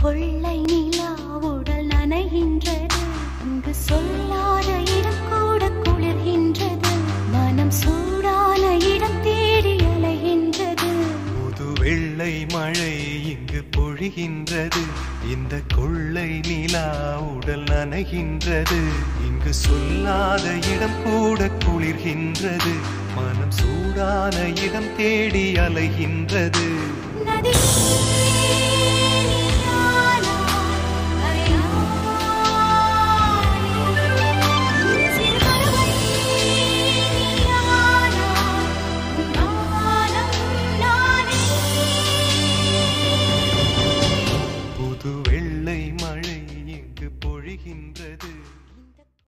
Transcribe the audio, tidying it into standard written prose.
கொள்ளை நிலா உடல் நனைகின்றது, இங்கு சொல்லாத இடம் கூட குளிர்கின்றது, மனம் சூடான இடம் தேடி அலைகின்றது. புது வெள்ளை மழை இங்கு பொழிகின்றது, இந்த கொள்ளை நிலா உடல் நனைகின்றது, இங்கு சொல்லாத இடம் கூட குளிர்கின்றது, மனம் சூடான இடம் தேடி அலைகின்றது. நதி